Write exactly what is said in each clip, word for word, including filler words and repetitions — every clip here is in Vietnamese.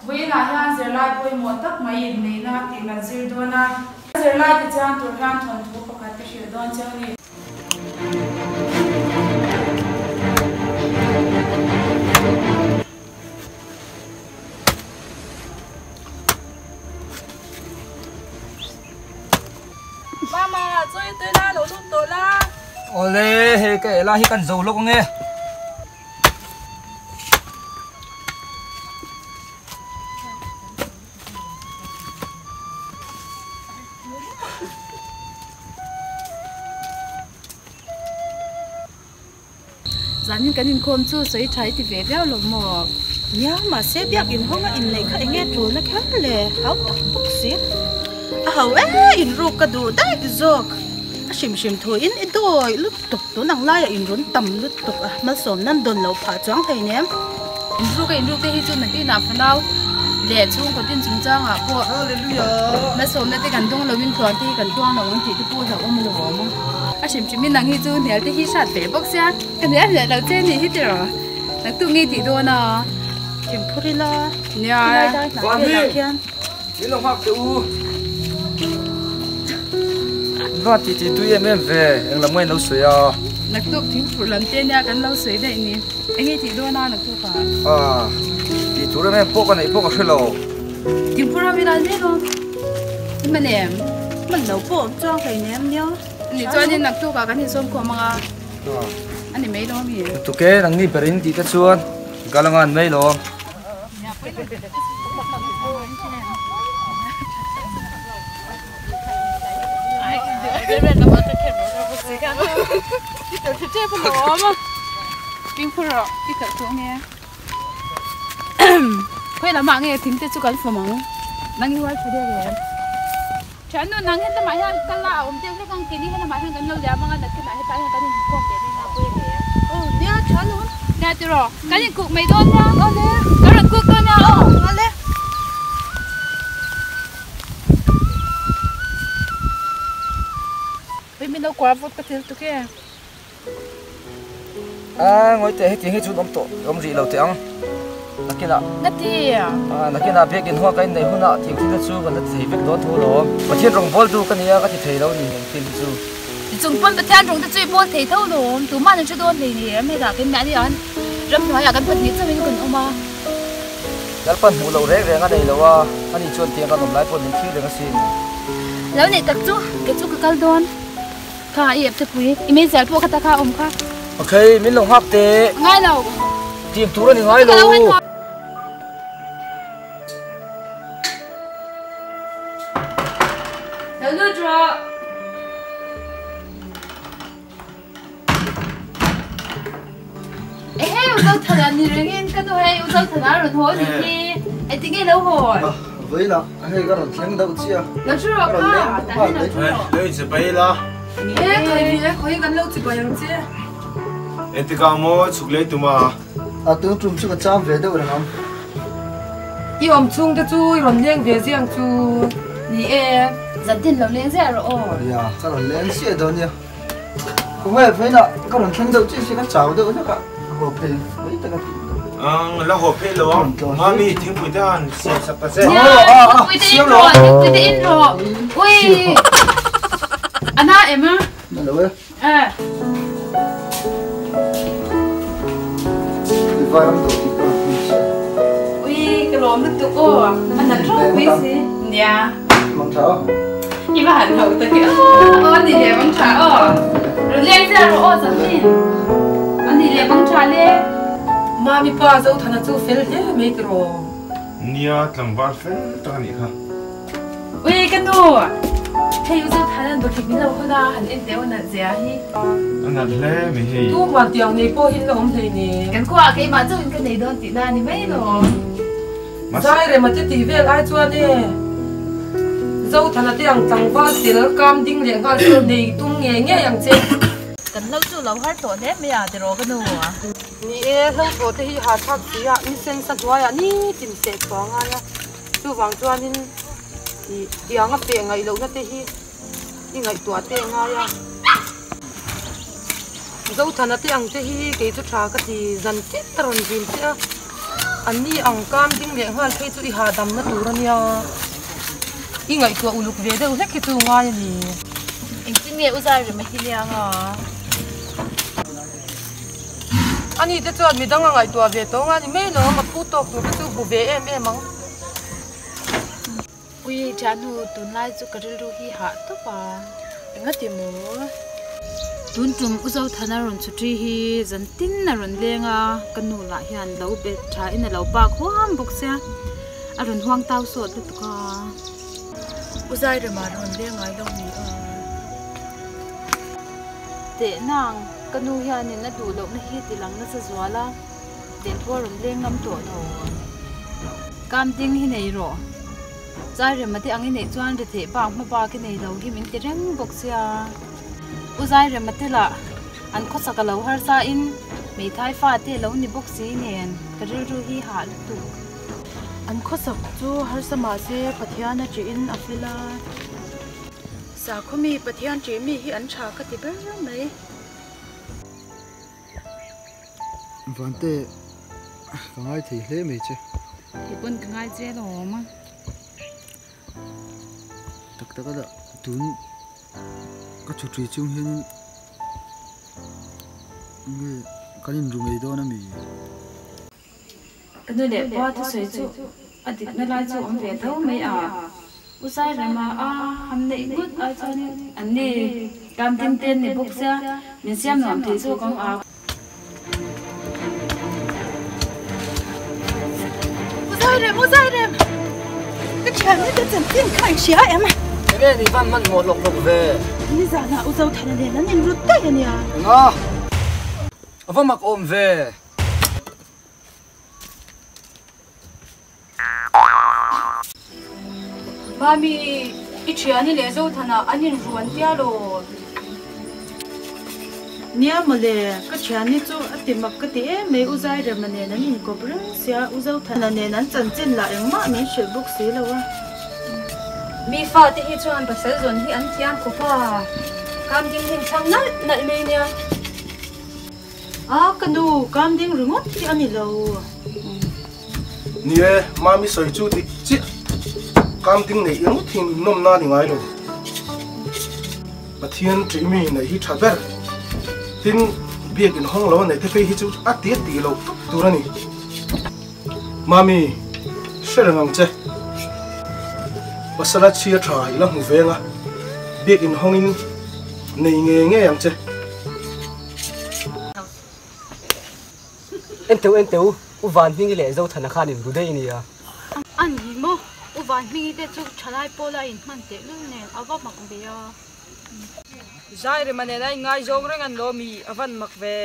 với là hiện giờ lại bôi một tấc máy in này na thì là giờ đó na giờ lại cái trang tuổi hàng thuần thu có cái chuyện đó chơi đi mama chơi tới la đồ thun tối la ole he cái là hi cần dầu lúc nghe dán những cái nhìn khôn chưa sấy trái thì về béo lột mỏ nhớ mà sẽ biết in không in này khác nghe rồi nó khác lệ háo tóc tóc xí à hậu ấy in ruột cái đồ đấy cái giọt à xìm xìm thôi in ít đôi lúc tục tôi năng lai in rốn tầm lúc tục à mà sớm nên đồn lâu phá choáng thầy ném in ruột cái in ruột cái hi chân này cái nào phần đâu lệ chung có tin chúng trang à cô mà sớm này cái gần đông lâu mình thuận thì gần đông lâu mình chỉ cái cô giàu ông lâu mà à xìm xìm mình năng hi chân này cái hi sát về bốc xe cái này là đầu tiên thì hít rồi năng tu nghe thì đôi nè em phun đi lo nha con đi đi lòng học tự nó thì thì tôi em em về em làm ngay nấu sấy à năng tu thì phụ lần tiên nha cái nấu sấy này nè anh nghe thì đôi na năng tu cả à thì chú em em bốc cái này bốc cái lẩu thì phụ ra vì là gì luôn mà nè mình nấu bốc cho thầy nè em nhớ anh cho nên năng tu cả cái này xôm của mà anh này mấy đó gì tụi cái năng đi berin thì cái chuan cái lòng ăn mấy lo Pin phu rồi, đi thở xuống nghe. Quay lại mạng nghe thím tết chúc anh phụ mong, năng yêu ai phải đi về. Chán nó năng hết tao mãi hơn, cái là ông tiêu cái con kia đi hết là mãi hơn cái lâu dài mà anh đặt cái lại hết tay cái này con kia đi nào quên về. Ừ, nha chán luôn. Nè từ rồi, cái này cục mày đôn nha, đôn nha. Cái này cục đôn nha, ờ, ngon đấy. Bây mình đâu quá vội cái thứ tụi kia. à ngồi thế thì hết chút ông tổ ông gì lâu tiếng là kia nào Nát đi à? à là kia nào biết cái hoa cái này hoa nọ thì cái chú còn là thấy biết đó thôi đó mà thiên rồng vol chú cái này cái thì thấy đâu thì thiên chú chúng phân bật thiên rồng thì chơi bol thể thao đồ tú mà nên chơi đôn thì thì em hay là cái mẹ đi ăn râm nói là cái phần nhiệt cho mình cần ông mà cái phần hủ lẩu rét rẻ cái này là à anh đi chọn tiền cái làm lại phần mình khi được cái gì แล้วเนี่ยตักจูcáiจูcái cal đônค่ะอีฟจะคุยอีเมย์จะพวกตะขาอมค่ะ ok mình lồng hấp tê ngay đâu tìm thú là ngay đâu đâu nữa rồi ê hey uzau thật là nhiều người cái tôi hay uzau thật là rồi thôi thì anh tính nghe đâu rồi với là hay cái đó tiếng đâu chứ đâu chưa rồi cả tại vì đâu chưa lấy chỉ bay la ê cái gì đấy khối gần lâu chỉ bao nhiêu chứ em thì cả mua chụp lấy tụi mà à tướng trùm chú cái chăm về đâu rồi không y om chung te chu ron leng ve jiang chu ni e dẫn tiền lâu lên rồi ồ dạ cái đó lên xe đâu nhỉ không phải phải là cái đó tiếng đâu chứ chỉ cái chảo đâu chứ cả hồ phê mấy cái à là hộp phê luôn mami tiếng bụi đan xem sắp tới xem nha quý vị in rồi quý vị in rồi ui anh à em á này đâu à vai ông tổ ui cái lỗ nước tụ ô anh đặt rất quý gì nha mong cháu nhưng mà hẳn hậu tới cái ô anh đi để băng trà ô rồi lên ra rồi ô sẵn tin anh đi để băng trà lên ma mi pa zo thana chu fel he me kro nia làm bao phê tao này ha ui cái nô hay yêu dấu thái lan bậc thịnh lâu hơn là hẳn em đéo nè dễ hi anh đặt lẽ mày hay tu ma tiang ni po hin lo om thei ni cái qua cái mà chơi cái này đơn thì là ni mấy rồi sai re ma te ti vel ai chuan ni zo thana tiang chang va til kam ding le ga chu nei tum nge nge yang che cần lâu chú lâu hết tổ hết bây giờ thì rồi cái nô à ni e lo ko te hi ha thak ti ya in sen sa twa ya ni tim se twa nga ya chu wang chuan in ti tiang a pe ngai lo na te hi i ngai tua te nga ya zo thana te ang te hi ke chu tha ka ti zan ti tron jin te anh ni ang cam ding le hal phei chu i ha dam na tur ania i ngai tua uluk ve de hlek chu nga ni anh tin nghe uzai rồi mà hi liang à ani te chuan mi dang ngai tua ve to nga ni me lo ma pu tok tu chu bu ve em em ang ui chanu tun lai chu karil ru hi ha to pa ngati mo tun tum uzau thana ron chutri hi zan tin na ron lenga kanu la hian lo be tha in lo pa khwam bok sia aron huang tau so tu ka uzai re ma ron lengai lo ni a te nang kanu hian in na du lo na hi ti lang na sa zwala den thor ron leng ngam to tho kam ting hi nei ro zai re ma ti angi nei chuan re the ba ma ba ki nei lo hi min ti reng bok sia uzai re ma ti la an kho saka lo har sa in mei thai fa te lo ni bok si nen karil ru hi ha lu tu an kho sak chu har sama se pathian a chi in afila sa khomi pathian chi mi hi an tha ka ti ber mai vante kangai thei hle me che thì quân cái ngay che đó mà tak tak da tun ka chu tri chung hin nge kanin ru mei do na mi cái đôi đẹp quá thì sấy chú à thì nó lại chú ông về đâu mấy à usai rồi mà à ham nệ good à cho nên anh nè cam tin tên này bốc xe mình xem làm thế chú con à usai rồi usai rồi cái chuyện này cái chuyện tin khai xía em à cái này văn man một lộc lộc về นี่จานะอุจาวทะเลนั้นยังรู้ได้ยังไง nga ava mak om ve mami ichiani le zo thana anin ruan tia lo nia male ka chani chu atimak ka ti me uzai re mane nan in ko bra sia uzau thana ne nan chan chin la engma mi shebuk si lawa mi fa ti hi chuan ba sel zon hi an tiam ko pa kam ding hin sang nal nal me nia a kanu kam ding ringot ti ani lo nie mami soi chu ti chi kam ding nei eng thim nom na ni ngai lo pathian tri mi nei hi thaber tin biak in hong lo nei te pe hi chu a ti ti lo turani mami sherangam che basala chia thai la hu venga biak in hong in nei nge nge yang che em teu em teu u van hing le zo thana khanin du dei ni ya an hi mo u van mi te chu thalai pola in man te lu ne awa mak be ya zai re mane nai ngai zong reng an lo mi avan mak ve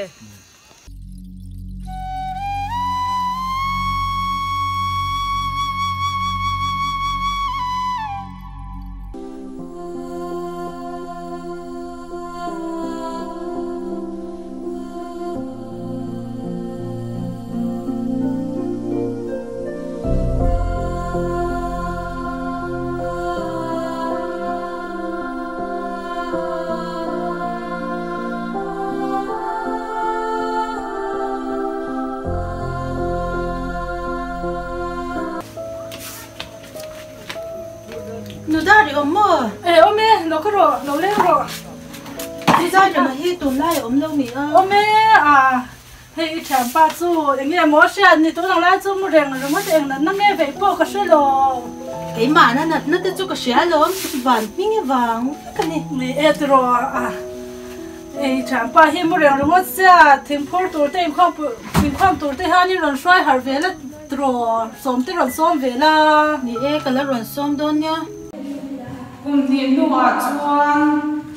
nu da ri om mo e ome no ko ro no le ro ti za je ma hi tun lai om lo mi a ome a hei cham pa chu nge mo sha ni to lang lai chu mu reng ro mo teng na na nge ve po ka she lo cái mà nó nát nó tự cho cái xe lốm vàng mình cái vàng cái này ni e tro a hei cham pa hi mu reng ro mo sha thim phor tur te khom thim khom tur te ha ni ron swai har ve la tro som te ron som ve la ni e cái là ròn xôm đôn nhá cùng ni nu a chuan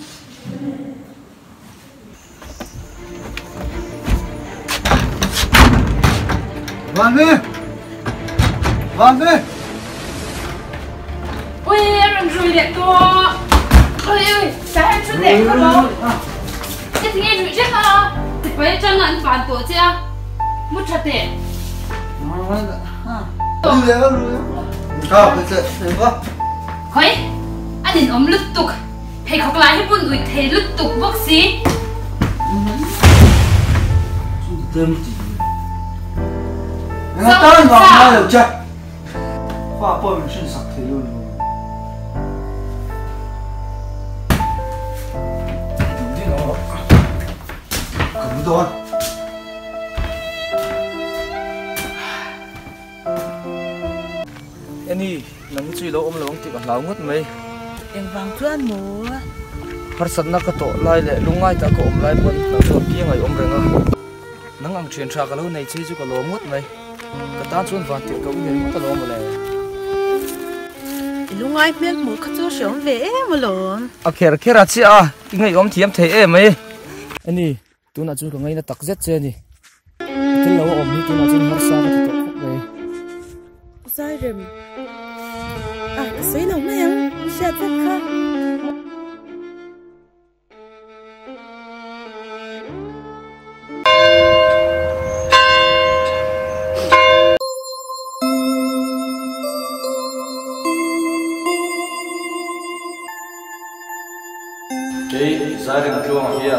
van ve van ve ui em rồi đẹp to ôi ơi sao em chút đẹp không cái gì nghe rủi chết hả thì phải chân anh phản tổ chứ mất thật đẹp đi về rồi sao bây giờ thế quá khói anh nhìn ống lứt tục thầy học lại hết buồn rồi thầy lứt tục bác sĩ tâm chỉ Nó tới ngọn mai được chưa? Khoa bôi mình xin sạch thì luôn. Đi nó. Cầm thôi. Ani, nang chui lo om lo ti ka lau ngot mai. Em vang chuan mu. Har san na ka to lai le lungai ta ko om lai pon na so pi ngai om renga. Nang ang chen tha ka lo nei chi chu ka lo ngot mai. Ka ta chuan van ti ka u ne ka lo mo le. Lungai men mu ka chu xiong ve mo lom. A kher khera chi a ti ngai om thiam thei e mai. Ani, tu na chu ka ngai na tak zet che ni. Tin lo om ni tu na chin har sa ka ti to khop mai. Sai rem. À, xây lòng này em, sẽ rất khó. Cái gia đình chuông hier.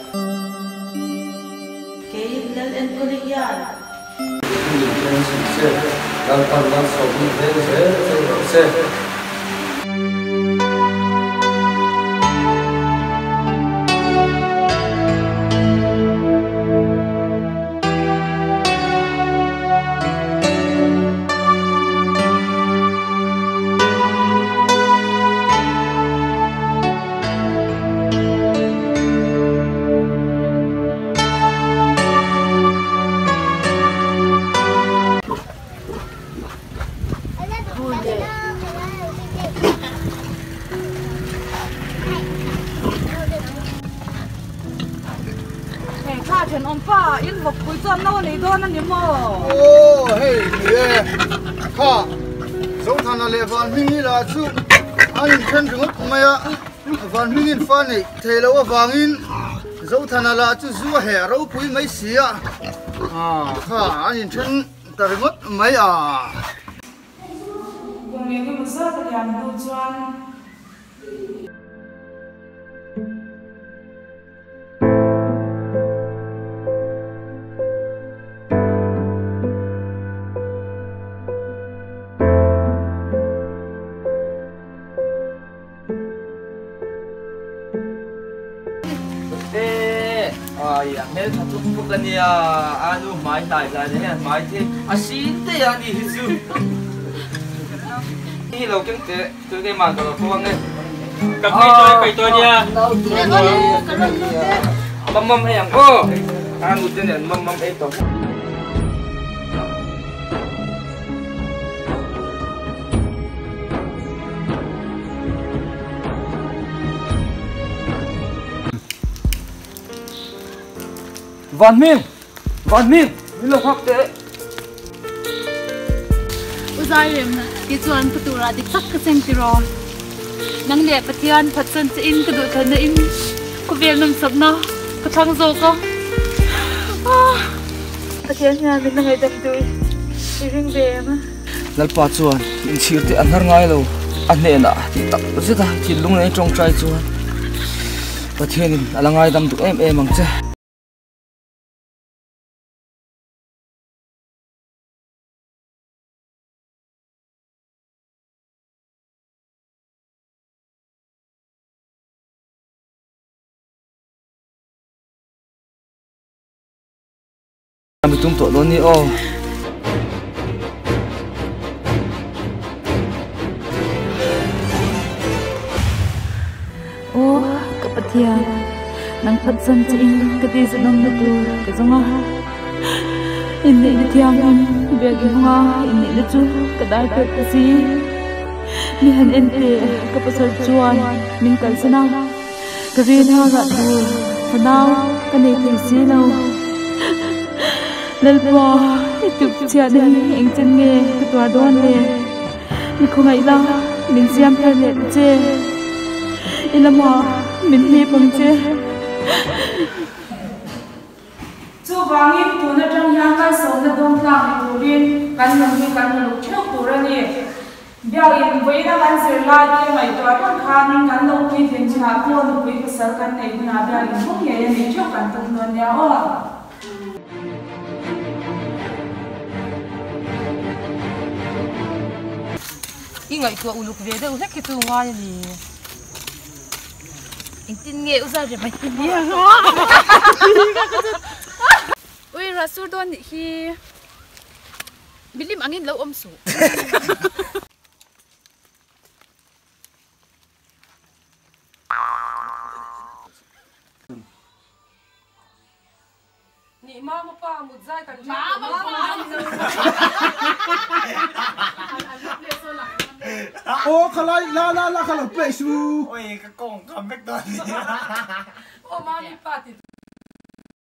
Cái lần em có đi ra. Dan tangan sobi dan saya saya saya. Thèn ông pa in vật cuối tuần đâu lấy đón anh em mò. Ô, hey, nè, kha, dấu thằng nào lệ van minh là chú, anh khen chúng mày à, van minh phan này, thề lâu vàng in, dấu thằng nào là chú du hè râu quý mấy xí à, à, kha, anh khen tờ ngất mấy à. Còn những cái bữa sau thì làm đồ choan. Ai ya, mel satu bukan ya, anu mai lai lai ni, mai te asin te ya ni hisu. Ni lau keng te, tu ke man kalau puang ni. Kap ni tu kai tu dia. Mam mam ayam ko, anu tu ni mam mam itu. Van Minh, Van Minh, đi lâu học thế. Uzai rem na, cái chuan putura đi tắc cái sen tiro. Nang lệ phát hiện phát sinh in cái đội thân in, có việc nằm sập nó, có thằng dâu có. Phát hiện nhà mình ngay đâm đuôi, đi riêng về mà. Nal pa chuan, in chir te an har ngai lo, an ne na, ti tak zeta, ti lung nei trong trai chuan. Phát hiện alangai dam tu em em ang che. Kami tung to lo ni o. Ô, cái bát thia, nang phát sinh chỉ in cái gì sẽ nông đất tu, cái giống à. In này thia mình, việc gì hoa, in này chú, cái đại cái cái gì. Mình hành in tệ, cái bát sợi chuan, mình cần xem nào. Cái riêng ha gạt tu, phần nào, cái này thì xí đâu. Lal po, ituk siya din ang chân nghe cái tòa đoan nè, mình không ngại đâu, mình xem theo lệ chê, ilam ho, mình đi bằng chê. Chú vàng in tu na trong nhà cái sống na đông ta tu liên, căn nhân vi căn lục trước tu ra nè, bây in với na căn sửa lại cái mày tòa đoan khan in căn đông quy thiên chỉ hạt luôn lục quy cái sở căn này mình làm bây in không nhẹ này trước căn tu non nhà ô. ingai tua uluk ve de ulek ki tu nga ni Intin nge uzar je mai dia. Ui rasur don hi bilim angin lo om su. ni ma ma pa mu zai kan ma ma pa ô khalai la la la khalau pe su ôi cái con cầm biết tên o ma mi pa ti